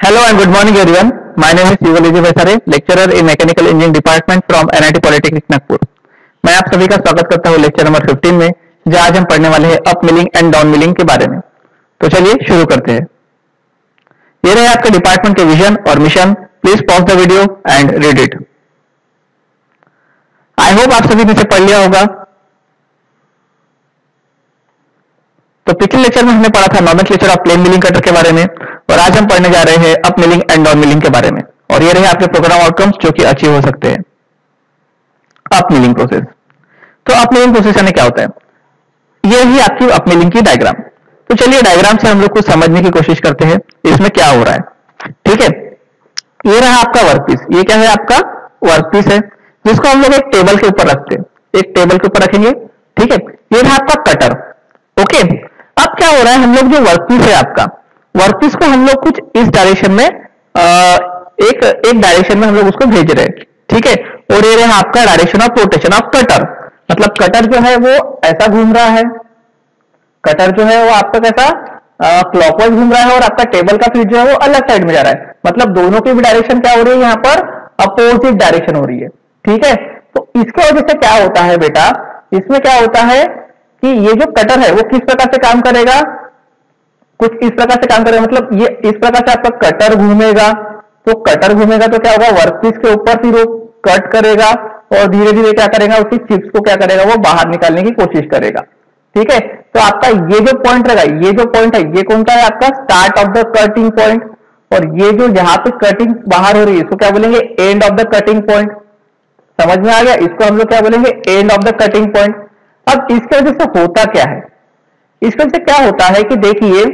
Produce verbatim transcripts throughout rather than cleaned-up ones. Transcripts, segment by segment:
Hello and good morning everyone. My name is Yuval Vasare, lecturer in Mechanical Engineering Department from N I T Polytechnic Nagpur. मैं आप सभी का स्वागत करता हूँ लेक्चर नंबर पंद्रह में, जहाँ आज हम पढ़ने वाले हैं up milling and down milling के बारे में। तो चलिए शुरू करते हैं। ये रहे आपके डिपार्टमेंट के विजन और mission. Please pause the video and read it. I hope आप सभी ने इसे पढ़ लिया होगा। तो पिछले लेक्चर में हमने पढ़ा था nomenclature of plain milling cutter के बारे में, और आज हम पढ़ने जा रहे हैं up milling and down milling के बारे में। और ये रहे आपके प्रोग्राम आउटकम्स जो कि अचीव हो सकते हैं। Up milling process. तो अप मिलिंग प्रोसेस यानी क्या होता है? ये ही आपकी अप मिलिंग की डायग्राम। तो चलिए डायग्राम से हम लोग कुछ समझने की कोशिश करते हैं इसमें क्या हो रहा है। ठीक है, ये रहा आपका वर्कपीस। ये क्या है? आपका वर्कपीस है, जिसको हम लोग एक टेबल के ऊपर रखते हैं। एक टेबल के ऊपर रखेंगे। ठीक है, ये रहा आपका कटर। ओके, अब क्या हो रहा है, हम लोग जो वर्कपीस है आपका, वर्कपीस को हम लोग कुछ इस डायरेक्शन में आ, एक एक डायरेक्शन में हम लोग उसको भेज रहे हैं। ठीक है, और ये रहा आपका direction of rotation of cutter. मतलब कटर जो है वो ऐसा घूम रहा है, कटर जो है वो आपका कैसा क्लॉकवाइज घूम रहा है, और आपका टेबल का फीड जो है वो अलग साइड में जा रहा है। मतलब दोनों की भी डायरेक्शन क्या हो रही है, यहाँ पर अपोजिट डायरेक्शन हो रही है। ठीक है, तो इसके वजह से क्या होता है बेटा, इसमें क्या होता है कि ये जो कटर है वो किस प्रकार से काम करेगा, कुछ इस प्रकार से काम करेगा। मतलब ये इस प्रकार से आपका कटर घूमेगा, तो कटर घूमेगा तो क्या होगा, वर्कपीस के ऊपर फिर वो कट करेगा और धीरे धीरे क्या करेगा, उसकी चिप्स को क्या करेगा, वो बाहर निकालने की कोशिश करेगा। ठीक है, तो आपका ये जो पॉइंट रहेगा, ये जो पॉइंट है ये कौन सा है, आपका start of the cutting point. और ये जो जहां पे कटिंग बाहर हो रही है इसको क्या बोलेंगे, end of the cutting point. समझ में आ गया? इसको हम लोग क्या बोलेंगे, end of the cutting point. अब इसके वजह से होता क्या है, इस वजह से क्या होता है कि देखिए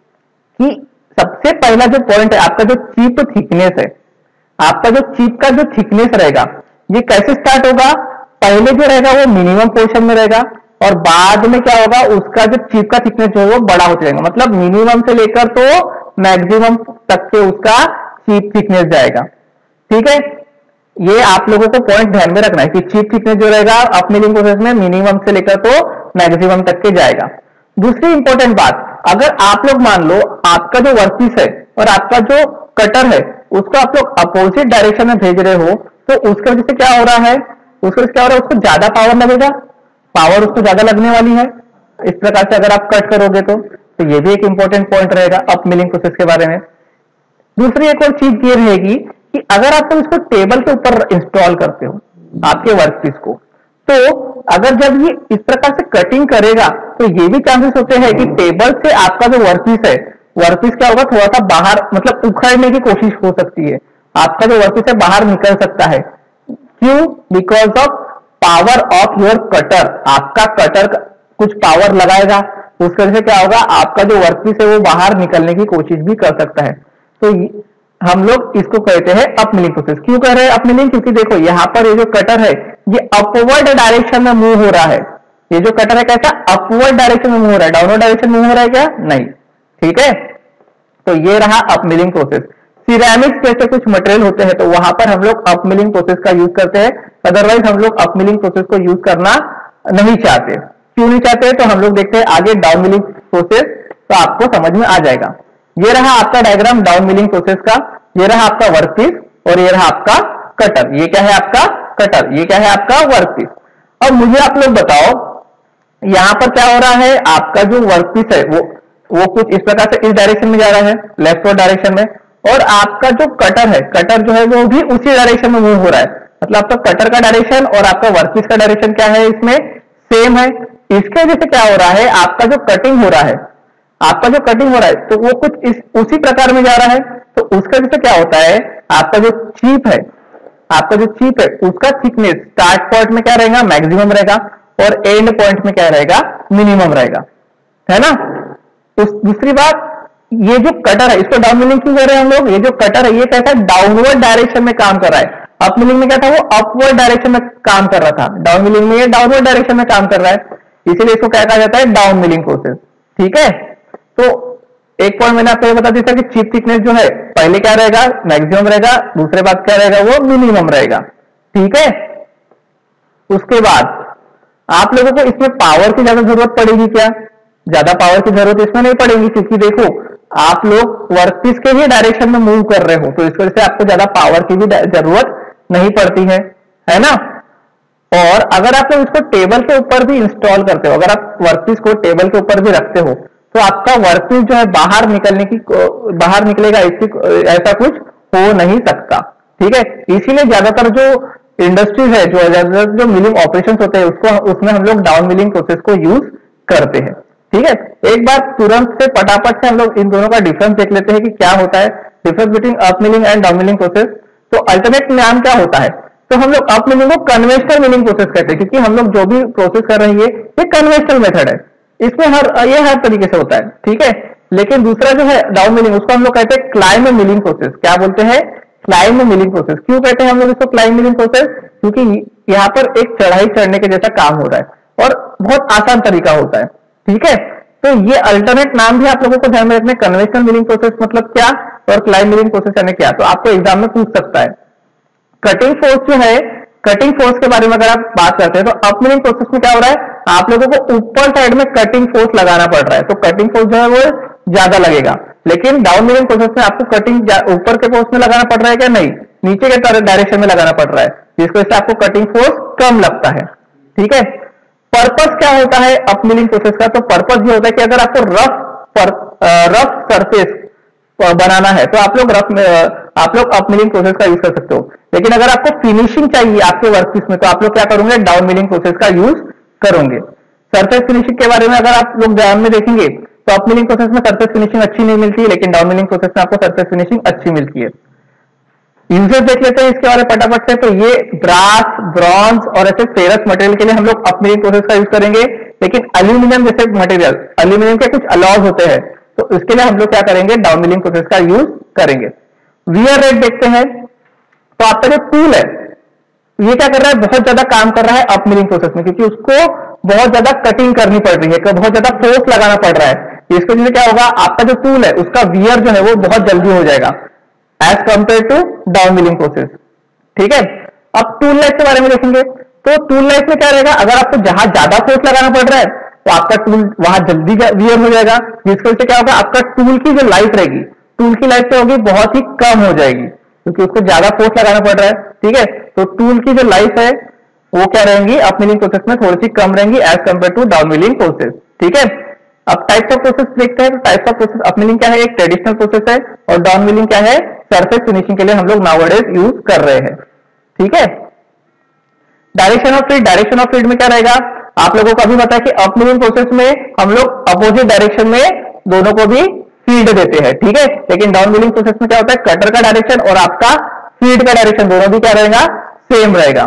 कि सबसे पहला जो पॉइंट है आपका जो चिप थिकनेस है, आपका जो चिप का जो थिकनेस रहेगा ये कैसे स्टार्ट होगा, पहले जो रहेगा वो मिनिमम पोर्शन में रहेगा, और बाद में क्या होगा, उसका जो चिप का थिकनेस जो है वो बड़ा होता जाएगा। मतलब मिनिमम से लेकर तो मैक्सिमम तक के उसका चिप थिकनेस जाएगा। ठीक है, ये आप लोगों को पॉइंट ध्यान में रखना है कि चिप थिकनेस जो रहेगा अप मिलिंग प्रोसेस में मिनिमम से लेकर तो मैक्सिमम तक के जाएगा। दूसरी इंपॉर्टेंट बात, अगर आप लोग मान लो आपका जो वर्कपीस है और आपका जो कटर है उसको आप लोग अपोजिट डायरेक्शन में भेज रहे हो, तो उसके वजह से क्या हो रहा है, उसके वजह से क्या हो रहा है, उसको ज्यादा पावर लगेगा, पावर उसको ज्यादा लगने वाली है। इस प्रकार से अगर आप कट करोगे तो, तो ये भी एक इंपॉर्टेंट पॉइंट रहेगा अप मिलिंग प्रोसेस के बारे में। दूसरी एक और चीज ये रहेगी कि अगर आप तो इसको टेबल के ऊपर इंस्टॉल करते हो आपके वर्कपीस को, तो अगर जब ये इस प्रकार से कटिंग करेगा तो ये भी चांसेस होते हैं कि टेबल से आपका जो वर्कपीस है, वर्कपीस क्या होगा, थोड़ा सा बाहर मतलब उखड़ने की कोशिश हो सकती है। आपका जो वर्कपीस है बाहर निकल सकता है। क्यों? Because of power of your cutter. आपका कटर कुछ पावर लगाएगा, उसकी वजह से क्या होगा, आपका जो वर्कपीस है वो बाहर निकलने की कोशिश भी कर सकता है। तो हम लोग इसको कहते हैं अप मिलिंग प्रोसेस। क्यों कह रहे हैं अप मिलिंग? क्योंकि देखो यहाँ पर ये जो कटर है ये अपवर्ड डायरेक्शन में मूव हो रहा है। ये जो कटर है कैसा, अपवर्ड डायरेक्शन में मूव हो रहा है, डाउनवर्ड डायरेक्शन में मूव हो रहा है क्या? नहीं। ठीक है, तो ये रहा अप मिलिंग प्रोसेस। सिरेमिक्स जैसे कुछ मटेरियल होते हैं तो वहां पर हम लोग अप मिलिंग प्रोसेस का यूज करते हैं, अदरवाइज हम लोग अप मिलिंग प्रोसेस को यूज करना नहीं चाहते। क्यों नहीं चाहते? तो हम लोग देखते हैं आगे डाउन मिलिंग प्रोसेस, तो आपको समझ में आ जाएगा। ये रहा आपका डायग्राम डाउन मिलिंग प्रोसेस का। ये रहा आपका वर्कपीस और ये रहा आपका कटर। ये क्या है आपका कटर, ये क्या है आपका वर्कपीस। अब मुझे आप लोग बताओ यहां पर क्या हो रहा है, आपका जो वर्कपीस है वो वो कुछ इस प्रकार से इस डायरेक्शन में जा रहा है, लेफ्टवर्ड डायरेक्शन में, और आपका जो कटर है, कटर जो है वो भी उसी डायरेक्शन में मूव हो रहा है। मतलब आपका कटर का डायरेक्शन और आपका वर्कपीस का डायरेक्शन क्या है, इसमें सेम है। इसके वजह से क्या हो रहा है, आपका जो कटिंग हो रहा है, आपका जो कटिंग हो रहा है तो वो कुछ इस उसी प्रकार में जा रहा है। तो उसके वजह से क्या होता है, आपका जो चिप है, आपका जो चिप है उसका थिकनेस स्टार्ट पॉइंट में क्या रहेगा, मैक्सिमम रहेगा, और एंड पॉइंट में क्या रहेगा, मिनिमम रहेगा, है ना। उस दूसरी बात, ये जो कटर है इसको डाउन मिलिंग क्यों कर रहे हैं हम लोग, ये जो कटर है ये कैसा डाउनवर्ड डायरेक्शन में काम कर रहा है। अप मिलिंग में क्या था, वो अपवर्ड डायरेक्शन में काम कर रहा था, डाउन मिलिंग में ये डाउनवर्ड डायरेक्शन में काम कर रहा है, इसीलिए इसको क्या कहा जाता है, डाउन मिलिंग प्रोसेस। ठीक है, तो एक पॉइंट मैंने आपको बता दिया था कि चिप थिकनेस जो है पहले क्या रहेगा, मैक्सिमम रहेगा, दूसरे बात क्या रहेगा, वो मिनिमम रहेगा। ठीक है, उसके बाद आप लोगों को इसमें पावर की ज्यादा जरूरत पड़ेगी क्या? ज्यादा पावर की जरूरत इसमें नहीं पड़ेगी, क्योंकि देखो आप लोग वर्कपीस के ही डायरेक्शन में मूव कर रहे हो, तो इस वजह से आपको ज्यादा पावर की भी जरूरत नहीं पड़ती है, है ना। और अगर आप लोग इसको टेबल के ऊपर भी इंस्टॉल करते हो, अगर आप वर्कपीस को टेबल के ऊपर भी रखते हो, तो आपका वर्कपीस जो है बाहर निकलने की बाहर निकलेगा इसकी ऐसा कुछ हो नहीं सकता, ठीक है। इसीलिए ज्यादातर जो इंडस्ट्रीज है, जो ज्यादातर जो मिलिंग ऑपरेशंस होते हैं, उसको उसमें हम लोग डाउन मिलिंग प्रोसेस को यूज करते हैं, ठीक है। एक बार तुरंत से फटाफट से हम लोग इन दोनों का डिफरेंस देख लेते हैं कि क्या होता है difference between up milling and down milling process. तो अल्टरनेट नाम क्या होता है, तो हम लोग अप मिलिंग को कन्वेंशनल मिलिंग प्रोसेस कहते हैं, क्योंकि हम लोग जो भी प्रोसेस कर रहे हैं ये कन्वेंशनल मेथड है, इसमें हर ये हर तरीके से होता है, ठीक है। लेकिन दूसरा जो है डाउन मिलिंग, उसको हम लोग कहते हैं क्लाइंब मिलिंग प्रोसेस। क्या बोलते हैं? Climb milling process. क्यों कहते हैं हम लोग इसको क्लाइंब मिलिंग प्रोसेस? क्योंकि यहाँ पर एक चढ़ाई चढ़ने के जैसा काम हो रहा है और बहुत आसान तरीका होता है, ठीक है। तो ये अल्टरनेट नाम भी आप लोगों को ध्यान में रखना। कन्वेंशनल मिलिंग प्रोसेस मतलब क्या और क्लाइंब मिलिंग प्रोसेस यानी क्या, तो आपको एग्जाम में पूछ सकता है। कटिंग फोर्स जो है, कटिंग फोर्स के बारे में अगर आप बात करते हैं तो अप मिलिंग प्रोसेस में क्या हो रहा है, आप लोगों को ऊपर साइड में कटिंग फोर्स लगाना पड़ रहा है, तो कटिंग फोर्स जो है वो ज्यादा लगेगा। लेकिन डाउन मिलिंग प्रोसेस में आपको कटिंग ऊपर के फोर्स में लगाना पड़ रहा है क्या? नहीं, नीचे के डायरेक्शन में लगाना पड़ रहा है, जिसकी वजह से आपको कटिंग फोर्स कम लगता है, ठीक है। पर्पस क्या होता है अप मिलिंग प्रोसेस का? तो पर्पस ये होता है कि अगर आपको रफ पर रफ सरफेस बनाना है तो आप लोग रफ आप लोग अप मिलिंग प्रोसेस का यूज कर सकते हो। लेकिन अगर आपको फिनिशिंग चाहिए आपके वर्कपीस में तो आप लोग क्या करोगे? डाउन मिलिंग प्रोसेस का यूज करोगे। सरफेस फिनिशिंग के बारे में अगर आप लोग ध्यान में देखेंगे तो अप मिलिंग प्रोसेस में सरफेस फिनिशिंग अच्छी नहीं मिलती है, लेकिन डाउन मिलिंग प्रोसेस में आपको सरफेस फिनिशिंग अच्छी मिलती है। यूजेस देख लेते हैं इसके बारे में फटाफट से। तो ये ब्रास, ब्रॉन्ज और ऐसे फेरस मटेरियल के लिए हम लोग अप मिलिंग प्रोसेस का यूज करेंगे। लेकिन एल्यूमिनियम जैसे मटेरियल, एल्यूमिनियम के कुछ अलॉज होते हैं, तो इसके लिए हम लोग क्या करेंगे? डाउन मिलिंग प्रोसेस का यूज करेंगे। वियर रेट देखते हैं। तो आपका जो टूल है ये क्या कर रहा है? बहुत ज्यादा काम कर रहा है अप मिलिंग प्रोसेस में, क्योंकि उसको बहुत ज्यादा कटिंग करनी पड़ रही है, बहुत ज्यादा फोर्स लगाना पड़ रहा है। इसके लिए क्या होगा? आपका जो टूल है उसका वियर जो है वो बहुत जल्दी हो जाएगा as compared to down milling process, ठीक है। अब टूल लाइफ के बारे में देखेंगे। तो टूल लाइफ में क्या रहेगा? अगर आपको जहां ज्यादा फोर्स लगाना पड़ रहा है तो आपका टूल वहां जल्दी वियर हो जाएगा, जिसकी वजह से क्या होगा? आपका टूल की जो लाइफ रहेगी, टूल की लाइफ क्या होगी? बहुत ही कम हो जाएगी, क्योंकि उसको ज्यादा फोर्स लगाना पड़ रहा है, ठीक है। तो टूल की जो लाइफ है वो क्या रहेंगी? अप मिलिंग प्रोसेस में थोड़ी सी कम रहेंगी as compared to down milling process, ठीक है। अब टाइप्स ऑफ प्रोसेस देखते हैं। Types of process, up milling क्या है? एक ट्रेडिशनल प्रोसेस है, और डाउन मिलिंग क्या है? सरफेस फिनिशिंग के लिए हम लोग नाउअडेज यूज कर रहे हैं, ठीक है। Direction of feed, direction of feed में क्या रहेगा? आप लोगों को अभी पता है कि अप मिलिंग प्रोसेस में हम लोग अपोजिट डायरेक्शन में दोनों को भी फीड देते हैं, ठीक है। लेकिन डाउन मिलिंग प्रोसेस में क्या होता है? कटर का डायरेक्शन और आपका फीड का डायरेक्शन दोनों भी क्या रहेगा? सेम रहेगा।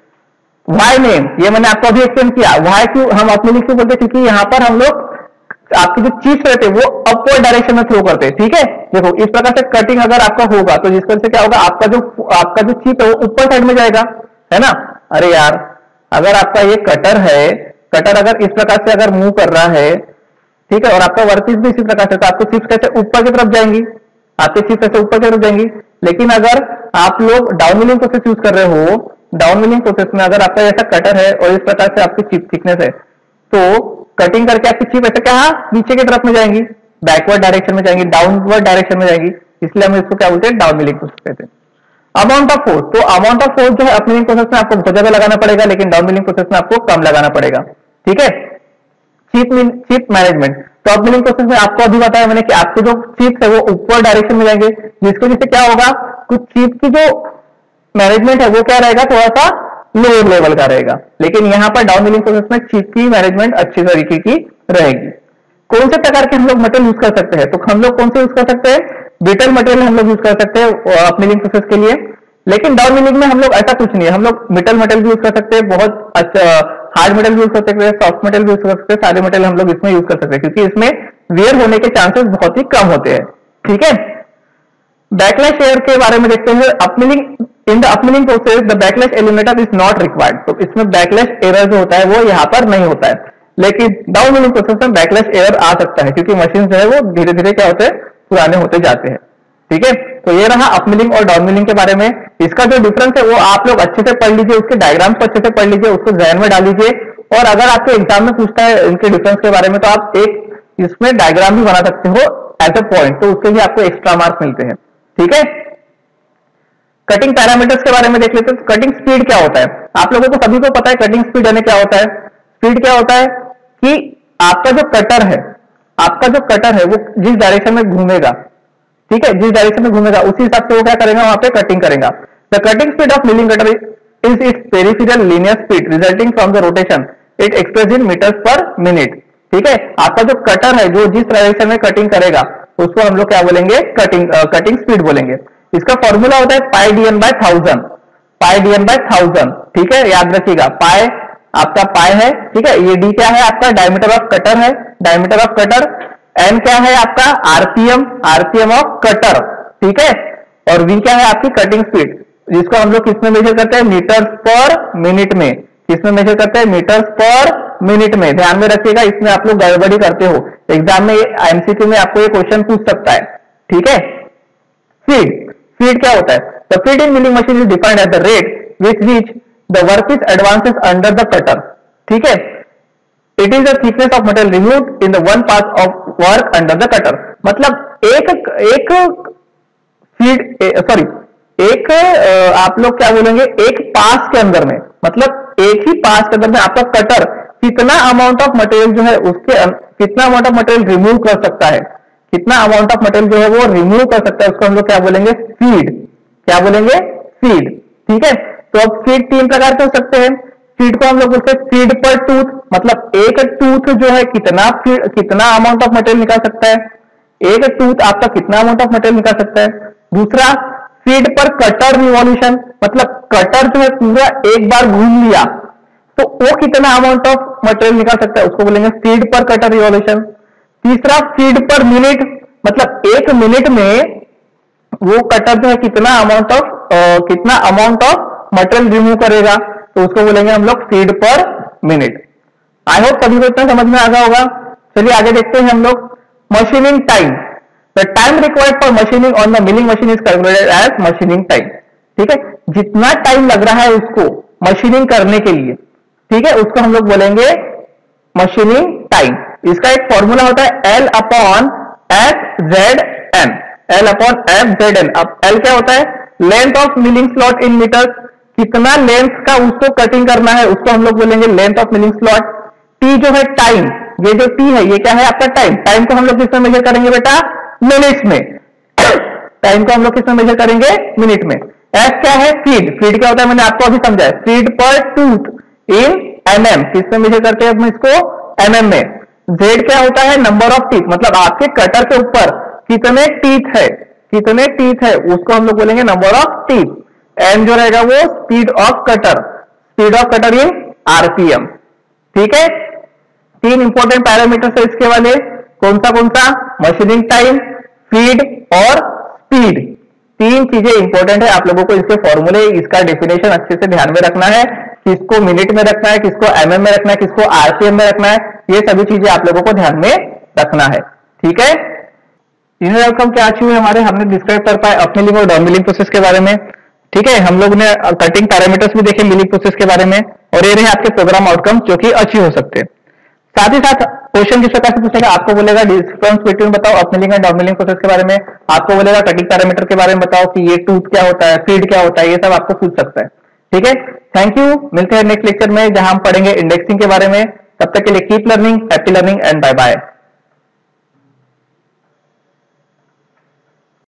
वाई नेम, ये मैंने आपको अभी एक्सप्लेन किया। वाई क्यों हम अप मिलिंग क्यों बोलते हैं? क्योंकि यहां पर हम लोग आपकी जो चिप्स रहते हैं वो अपवर्ड डायरेक्शन में थ्रो करते हैं, ठीक है। देखो इस प्रकार से कटिंग अगर आपका होगा तो जिस वजह से क्या होगा? आपका जो आपका जो चिप है वो ऊपर साइड में जाएगा, है ना। अरे यार, अगर आपका ये कटर है, कटर अगर इस प्रकार से अगर मूव कर रहा है, ठीक है, और आपका वर्कपीस भी इसी प्रकार से, तो आपको चिप्स कैसे ऊपर की तरफ जाएंगी? आपके चिप्स कैसे ऊपर की तरफ जाएंगी। लेकिन अगर आप लोग डाउन मिलिंग प्रोसेस यूज कर रहे हो, डाउन मिलिंग प्रोसेस में अगर आपका ऐसा कटर है और इस प्रकार से आपकी चिप थिकनेस है, तो कटिंग करके आपकी चिप ऐसे क्या नीचे की तरफ में जाएंगी, बैकवर्ड डायरेक्शन में जाएंगी, डाउनवर्ड डायरेक्शन में जाएंगी, इसलिए हम इसको क्या बोलते हैं? डाउन मिलिंग प्रोसेस कहते हैं। अमाउंट ऑफ फोर्स, तो अमाउंट ऑफ फोर्स जो है अप मिलिंग प्रोसेस में आपको बहुत ज्यादा लगाना पड़ेगा, लेकिन डाउन मिलिंग प्रोसेस में आपको कम लगाना पड़ेगा, ठीक है। चिप चिप मैनेजमेंट, तो अप मिलिंग प्रोसेस में आपको अभी बताया मैंने कि आपके जो चिप्स है वो ऊपर डायरेक्शन में जाएंगे, जिसकी वजह से क्या होगा? कुछ चिप की जो मैनेजमेंट है वो क्या रहेगा? थोड़ा सा लोअर लेवल का रहेगा। लेकिन यहां पर डाउन मिलिंग प्रोसेस में चिप की मैनेजमेंट अच्छी तरीके की रहेगी। कौन से प्रकार के हम लोग मटेरियल यूज कर सकते हैं? तो हम लोग कौन से यूज कर सकते हैं? ब्रिटल मटेरियल हम लोग यूज कर सकते हैं अप मिलिंग प्रोसेस के लिए। लेकिन डाउन मिलिंग में हम लोग ऐसा कुछ नहीं है, हम लोग मेटल मटेरियल यूज कर सकते हैं, बहुत अच्छा हार्ड मटेरियल यूज कर सकते हैं, सॉफ्ट मटेरियल यूज कर सकते हैं, सारे मटेरियल हम लोग इसमें यूज कर सकते हैं, क्योंकि इसमें वेयर होने के चांसेस बहुत ही कम होते हैं, ठीक है। बैकलैश एयर के बारे में देखते हैं। Up milling, in the up milling process the backlash eliminator is not required, तो इसमें बैकलैश एरर जो होता है वो यहाँ पर नहीं होता है। लेकिन डाउन मिलिंग प्रोसेस में बैकलैश एरर आ सकता है, क्योंकि मशीन जो है वो धीरे धीरे क्या होते हैं? पुराने होते जाते हैं, ठीक है। तो ये रहा अपमिलिंग और डाउन मिलिंग के बारे में। इसका जो डिफरेंस है वो आप लोग अच्छे से पढ़ लीजिए, उसके डायग्राम को अच्छे से पढ़ लीजिए, उसको ध्यान में डाल लीजिए, और अगर आपके एग्जाम में पूछता है इनके डिफरेंस के बारे में तो आप एक इसमें डायग्राम भी बना सकते हो एज ए पॉइंट, तो उसके भी आपको एक्स्ट्रा मार्क्स मिलते हैं। ठीक है, कटिंग पैरामीटर्स के बारे में देख लेते हैं। कटिंग स्पीड क्या होता है, आप लोगों को सभी को पता है कटिंग स्पीड यानी क्या होता है। स्पीड क्या होता है कि आपका जो कटर है, आपका जो कटर है वो जिस डायरेक्शन में घूमेगा, ठीक है, जिस डायरेक्शन में घूमेगा उसी हिसाब से वो क्या करेगा, वहां पे कटिंग करेगा। The cutting speed of milling cutter is its peripheral linear speed resulting from the rotation it express in metres per minute. ठीक है, आपका जो कटर है जो जिस डायरेक्शन में कटिंग करेगा उसको हम लोग क्या बोलेंगे, कटिंग कटिंग स्पीड बोलेंगे। इसका फॉर्मूला होता है pi D N by thousand, pi D N by thousand. ठीक है, याद रखिएगा, पाई आपका पाई है, ठीक है, ये डी क्या है आपका, डायमीटर ऑफ कटर है, डायमीटर ऑफ कटर। एन क्या है आपका, आरपीएम, आरपीएम ऑफ कटर। ठीक है, और वी क्या है आपकी कटिंग स्पीड, जिसको हम लोग किसमें मेजर करते हैं, मीटर्स पर मिनट में। किसमें मेजर करते हैं, मीटर्स पर मिनट में। ध्यान में रखिएगा, इसमें आप लोग गड़बड़ी करते हो, एग्जाम में एमसीक्यू में आपको ये क्वेश्चन पूछ सकता है। ठीक है, स्पीड, स्पीड क्या होता है, the speed in milling machine is defined at the rate with which the workpiece advances under the cutter. ठीक है, it is the thickness of material removed in the one pass of work under the cutter. मतलब एक एक feed, sorry एक आप लोग क्या बोलेंगे, एक पास के अंदर में, मतलब एक ही पास के अंदर में आपका कटर कितना अमाउंट ऑफ मटेरियल जो है उसके कितना अमाउंट ऑफ मटेरियल रिमूव कर सकता है, कितना अमाउंट ऑफ मटेरियल जो है वो रिमूव कर सकता है, उसको हम लोग क्या बोलेंगे, फीड। क्या बोलेंगे, फीड। ठीक है, तो अब फीड तीन प्रकार के हो सकते हैं। फीड को हम लोग बोलते हैं फीड पर टूथ, मतलब एक टूथ जो है कितना फीड, कितना अमाउंट ऑफ मटेरियल निकाल सकता है, एक टूथ आपका कितना अमाउंट ऑफ मटेरियल निकाल सकता है। दूसरा फीड पर कटर रिवॉल्यूशन, मतलब कटर जो है पूरा एक बार घूम लिया तो वो कितना अमाउंट ऑफ मटेरियल निकाल सकता है, उसको बोलेंगे फीड पर कटर रिवॉल्यूशन। तीसरा फीड पर मिनट, मतलब एक मिनट में वो कटर जो है कितना अमाउंट ऑफ कितना अमाउंट ऑफ मटेरियल रिमूव करेगा, तो उसको बोलेंगे हम लोग feed per minute. I hope सभी को इतना समझ में आ गया होगा। चलिए आगे देखते हैं हम लोग। Machining time, the time required for machining on the milling machine is calculated as machining time. ठीक है, जितना टाइम लग रहा है उसको मशीनिंग करने के लिए, ठीक है, उसको हम लोग बोलेंगे मशीनिंग टाइम। इसका एक फॉर्मूला होता है L upon F Z N, L upon F Z N. अब एल क्या होता है, length of milling slot in metre, कितना लेंथ का उसको कटिंग करना है उसको हम लोग बोलेंगे length of milling slot. T जो है टाइम, ये जो टी है ये क्या है आपका टाइम, टाइम को हम लोग किसमें मेजर करेंगे बेटा, मिनट्स में। टाइम को हम लोग किसमें मेजर करेंगे, मिनट में। एफ क्या है, फीड, फीड क्या होता है मैंने आपको अभी समझाया, feed per tooth in mm, किसमें मेजर करते हैं हम इसको, एमएम में। जेड क्या होता है, नंबर ऑफ टीथ, मतलब आपके कटर के ऊपर कितने टीथ है, कितने टीथ है उसको हम लोग बोलेंगे नंबर ऑफ टीथ। एन जो रहेगा वो speed of cutter, speed of cutter in RPM. ठीक है, तीन इंपॉर्टेंट पैरामीटर्स है इसके वाले, कौन सा कौन सा, मशीनिंग टाइम, फीड और स्पीड। तीन चीजें इंपॉर्टेंट है, आप लोगों को इसके फॉर्मूले, इसका डेफिनेशन अच्छे से ध्यान में रखना है, किसको मिनट में रखना है, किसको एमएम में रखना है, किसको आरपीएम में रखना है, ये सभी चीजें आप लोगों को ध्यान में रखना है। ठीक है, इन आउटकम क्या अचीव है हमारे, हमने डिस्क्राइब कर पाए अप मिलिंग और डाउन मिलिंग प्रोसेस के बारे में। ठीक है, हम लोग ने कटिंग पैरामीटर्स भी देखे मिलिंग प्रोसेस के बारे में, और ये रहे आपके प्रोग्राम आउटकम जो कि अचीव हो सकते हैं। साथ ही साथ क्वेश्चन किस प्रकार से पूछेगा, आपको बोलेगा डिफरेंस बिटवीन बताओ up milling and down milling process के बारे में, आपको बोलेगा कटिंग पैरामीटर के बारे में बताओ कि ये टूथ क्या होता है, फीड क्या होता है, ये सब आपको पूछ सकता है। ठीक है, थैंक यू, मिलते हैं नेक्स्ट लेक्चर में जहां हम पढ़ेंगे इंडेक्सिंग के बारे में। तब तक के लिए keep learning, happy learning and bye bye.